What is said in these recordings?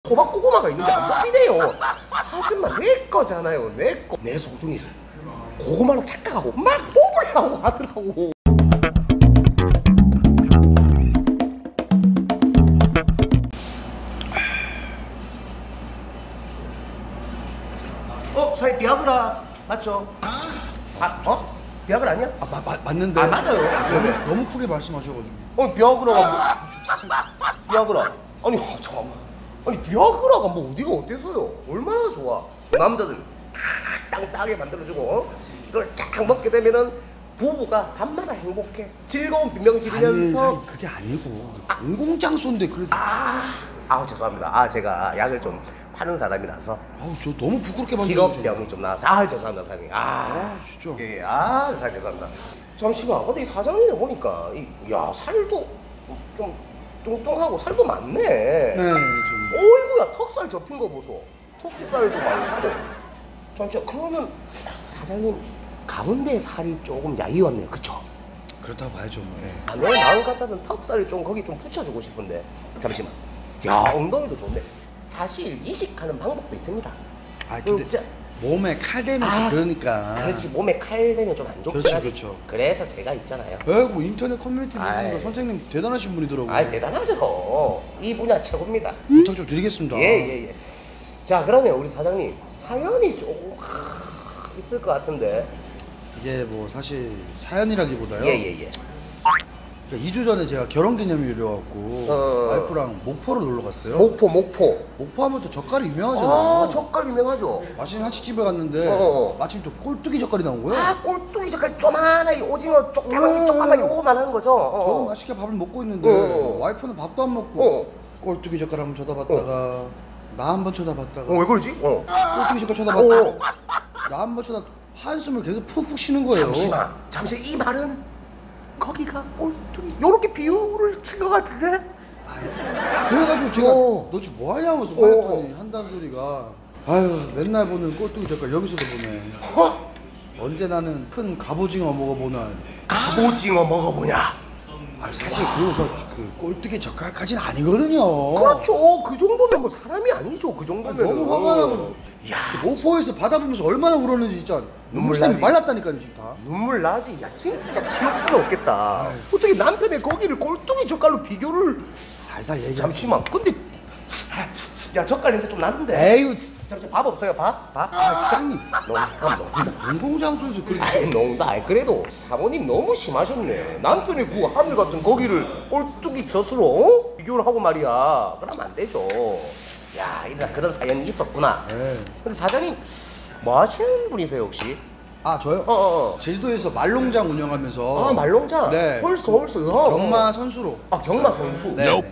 호박 고구마가 있는데 안 먹히네요. 하지만 내 거잖아요. 내 거. 내 소중이를 고구마로 착각하고 막 뽑으려고 하더라고. 사장님 비아그라 맞죠? 비아그라 아니야? 맞는데. 맞아요. 너무 크게 말씀하셔가지고. 비아그라가 비아그라. 아니 잠깐만. 아니 비아그라가 뭐 어디가 어때서요? 얼마나 좋아. 남자들 땅땅하게 만들어주고 이걸 쫙 먹게 되면은 부부가 밤마다 행복해. 즐거운 비명 지르면서. 그게 아니고 공공장소인데 그래도. 죄송합니다. 제가 약을 좀 파는 사람이라서. 저 너무 부끄럽게 만들죠. 직업병이 좀 나와서. 죄송합니다 사장님. 진짜. 예, 사장님 죄송합니다. 잠시만. 근데 이 사장님을 보니까 살도 좀 뚱뚱하고 살도 많네. 네, 좀. 어이구야, 턱살 접힌 거 보소. 턱살도 많고. 잠시만. 그러면 사장님 가운데 살이 조금 야위었네요, 그쵸? 그렇다고 봐야죠. 네. 내 마음 같아서는 턱살을 좀 거기 좀 붙여주고 싶은데. 잠시만. 엉덩이도 좋네. 사실 이식하는 방법도 있습니다. 근데 몸에 칼 대면 그러니까. 그렇지, 몸에 칼 대면 좀 안 좋고. 그렇죠. 그래서 제가 있잖아요. 뭐 인터넷 커뮤니티 보시니까 선생님 대단하신 분이더라고요. 대단하죠. 이 분야 최고입니다. 부탁 좀 드리겠습니다. 예. 자, 그러면 우리 사장님 사연이 조금 있을 것 같은데. 이게 뭐 사실 사연이라기보다요. 예. 2주 전에 제가 결혼기념일이라 갖고 와이프랑 목포를 놀러 갔어요. 목포 하면 또 젓갈이 유명하잖아요. 젓갈 유명하죠. 마침 한식집에 갔는데 마침 또 꼴뚜기 젓갈이 나온 거예요. 꼴뚜기 젓갈 쪼만한 이 오징어 조그만 요거만 하는 거죠. 저는 맛있게 밥을 먹고 있는데 와이프는 밥도 안 먹고 꼴뚜기 젓갈 한번 쳐다봤다가 나 한번 쳐다봤다가 왜 그러지? 꼴뚜기 젓갈 쳐다봤다가 나 한번 한숨을 계속 푹푹 쉬는 거예요. 잠시 이 말은 거기가 꼴뚜기 요렇게 비유를 친 것 같은데? 그래가지고 제가 너 지금 뭐하냐고 말했더니 한다는 소리가 맨날 보는 꼴뚜기 젓갈 여기서도 보네. 언제 나는 큰 갑오징어 먹어보나. 갑오징어 먹어보냐? 사실 그 꼴뚜기 젓갈까지는 아니거든요. 그렇죠. 그 정도면 뭐 사람이 아니죠. 그 정도면. 너무 화가 나고. 목포에서 바다 보면서 얼마나 울었는지 진짜 눈물샘이 말랐다니까요 지금 다. 눈물 나지. 진짜 치욕스럽겠다. 어떻게 남편의 거기를 꼴뚜기 젓갈로 비교를. 살살 얘기해. 잠시만. 근데 젓갈 냄새 좀 나는데. 에휴. 잠시만. 밥 없어요? 밥? 사장님. 농담. 공공장소에서 그렇게. 농담. 그래도 사모님 너무 심하셨네. 남편의 그 하늘 같은 거기를 꼴뚜기 젓으로 비교를 하고 말이야. 그러면 안 되죠. 그런 사연이 있었구나. 근데 사장님 뭐 하시는 분이세요 혹시? 저요? 제주도에서 말농장 운영하면서. 말농장? 네. 홀수. 경마 선수로. 경마 선수. 네.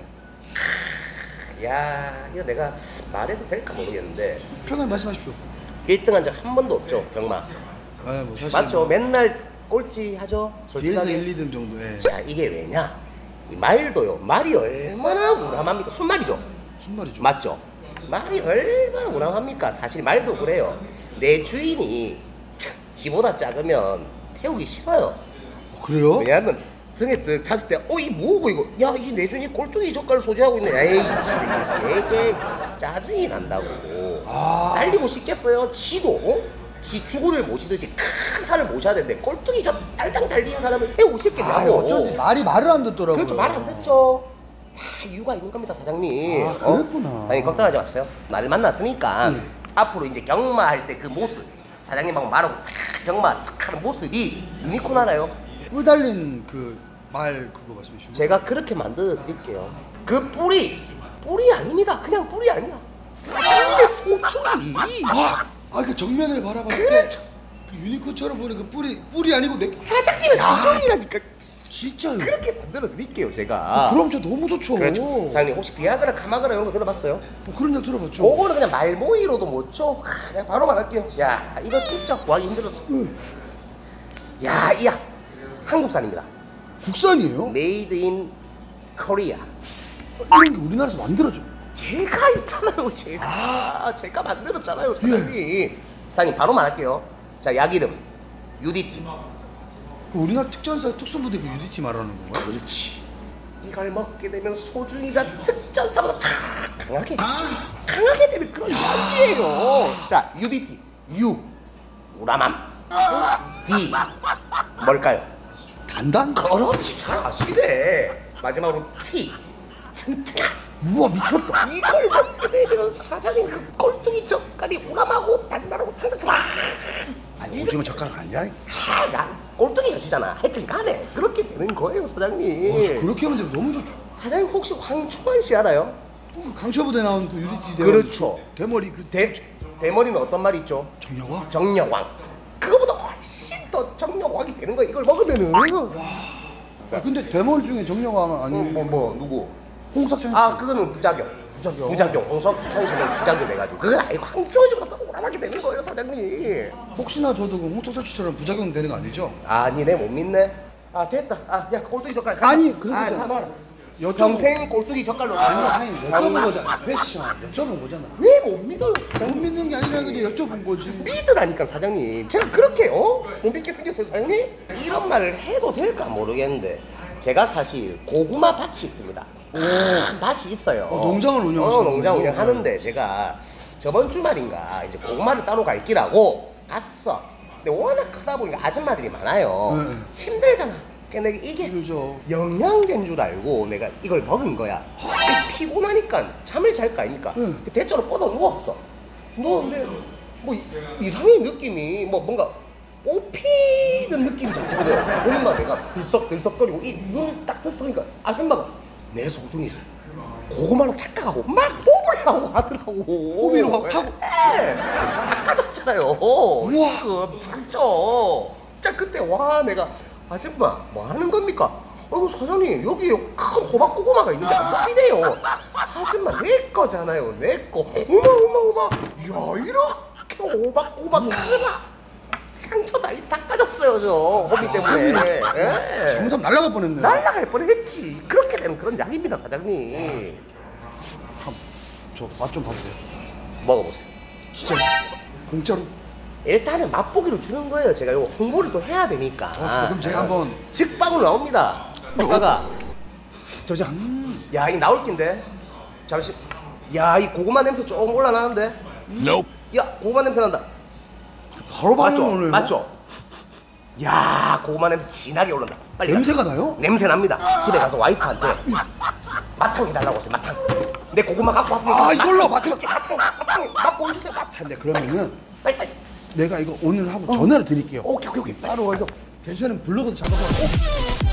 이거 내가 말해도 될까 모르겠는데 편하게 말씀하십시오. 1등한 적 한 번도 없죠, 경마. 뭐 사실 맞죠? 맨날 꼴찌 하죠? 뒤에서 솔직하게. 1, 2등 정도. 자, 이게 왜냐? 이 말도요. 말이 얼마나 우람합니까? 순말이죠. 순말이죠. 맞죠? 말이 얼마나 우람합니까? 사실 말도 그래요. 내 주인이 지보다 작으면 태우기 싫어요. 그래요? 왜냐하면 등에 탔을 때 이 뭐고 이거. 이 내 주인이 꼴뚜기 젓갈 소지하고 있네. 에이 되게 짜증이 난다고. 날리고 싶겠어요? 지도 지 죽을 모시듯이 큰 산을 모셔야 되는데 꼴뚜기 저 딸랑 달리는 사람을 태우고 싶겠냐고. 어쩐지 말을 안 듣더라고요. 그렇죠. 말 안 듣죠. 다 이유가 있는 겁니다, 사장님. 그랬구나. 사장님 걱정하지 마세요. 나를 만났으니까 앞으로 이제 경마할 때 그 모습, 사장님하고 말하고 탁 경마 탁 하는 모습이 유니콘 알아요? 뿔 달린 그 말 그거 말씀이시죠? 제가 그렇게 만들어 드릴게요. 그 뿔이 아닙니다. 그냥 뿔이 아니야. 사장님의 소중이. 그 정면을 바라봤을 그렇죠. 때 그 유니콘처럼 보는 그 뿔이 아니고 사장님의 소중이라니까. 진짜요? 그렇게 만들어 드릴게요, 제가. 그럼 저 너무 좋죠. 그렇죠. 사장님 혹시 비아그라, 카마그라 이런 거 들어봤어요? 그런 적 들어봤죠. 그거는 그냥 말모이로도 못 줘. 그냥 바로 말할게요. 이거 진짜 구하기 힘들었어. 이야 한국산입니다. 국산이에요? 메이드 인 코리아. 이런 게 우리나라에서 만들어져. 제가 있잖아요. 제가 만들었잖아요, 사장님. 사장님 바로 말할게요. 자, 약 이름 UDT. 그 우리나라 특전사 특수부대 그 UDT 말하는 건가요? 그렇지. 이걸 먹게 되면 소중이가 특전사보다 탁 강하게 되는 그런 향기예요. 자, UDT U 우라맘 D 뭘까요? 단단? 그렇지, 잘 아시네. 마지막으로 T 튼튼한. 우와 미쳤다. 이걸 먹게 되면 사장님 그 꼴뚜기 젓갈이 우람하고 단단하고 튼튼한. 아니 오징어 젓가락 아니야? 야, 꼴뚜기 젓이잖아. 하여튼 간에 그렇게 되는 거예요, 사장님. 그렇게 하면 되면 너무 좋죠. 사장님 혹시 황충환 씨 알아요? 강철부대 나온 그 UDT 그렇죠. 대머리 그 대머리는 어떤 말이 있죠? 정려와? 정력왕. 그거보다 훨씬 더 정력왕이 되는 거야. 이걸 먹으면은. 아, 근데 대머리 중에 정려와 아니 누구? 홍석천 씨. 아, 그거는 부작용. 홍석천 씨는 부작용 돼가지고. 그건 아니고 황충환 씨보다 오라하게 되는 거예요, 사장님. 혹시나 저도 그 홍석천 씨처럼 부작용 되는 거 아니죠? 아니네, 못 믿네. 아, 됐다. 아, 야, 꼴뚜기 젓갈. 아니 그런 거지 다 않아. 놔라. 평생 꼴뚜기 젓갈로. 아니 여쭤본 거잖아. 패션 여쭤본 거잖아. 왜 못 믿어요, 못 사장님? 믿는 게 아니라 그냥 여쭤본 거지. 믿으라니까, 사장님. 제가 그렇게 못 믿게 생겼어요, 사장님? 이런 말을 해도 될까 모르겠는데 제가 사실 고구마 밭이 있습니다. 큰 밭이 있어요. 농장을 운영하시는 농장 거군요. 운영하는데 제가 저번 주말인가 이제 고구마를 따로 갈 끼라고 갔어. 근데 워낙 크다 보니까 아줌마들이 많아요. 네. 힘들잖아. 그러니까 내가 이게 힘들죠. 영양제인 줄 알고 내가 이걸 먹은 거야. 피곤하니까 잠을 잘 거 아닙니까? 응. 대처로 뻗어 누웠어. 누웠는데 뭐 이상한 느낌이 뭐 뭔가 뽑히는 느낌이 자꾸 들어요. 뭔가 내가 들썩들썩거리고 이 눈을 딱 뜨니까 아줌마가 내 소중이를 고구마로 착각하고 막 뽑으려고 하더라고. 호비로 막 하고. 예. 닦아줬잖아요. 지금 샀죠. 진짜 그때 와 내가 아줌마 뭐 하는 겁니까? 사장님 여기 큰 호박 고구마가 있는데 안 뽑히네요. 아줌마 내 거잖아요, 내 거. 어마 야 이렇게 호박 고구마 크나? 상처 다 닦아졌어요 저 호비 때문에. 예. 잘못하면 날아갈 뻔했네. 날라갈 뻔했지. 그렇게 되는 그런 약입니다, 사장님. 저 맛 좀 봐주세요. 먹어보세요. 진짜 공짜로. 일단은 맛보기로 주는 거예요. 제가 이거 홍보를 또 해야 되니까. 그럼 제가 한번. 직방으로 나옵니다. 평가가. 저장. 야, 이 나올 낀데. 잠시. 야, 이 고구마 냄새 조금 올라나는데. 야, 고구마 냄새 난다. 바로 맞죠? 오네요. 맞죠? 야, 고구마 냄새 진하게 올라온다. 빨리 냄새가 가자. 나요? 냄새 납니다. 집에 가서 와이프한테 마탕 해달라고 했어요. 마탕. 내 고구마 갖고 왔으니까. 아, 이걸로 마탕 맛 보여주세요. 맛. 근데 그러면은 빨리. 내가 이거 오늘 하고 전화를 드릴게요. 오케이. 따로 와서 괜찮은 블로그 잡아서.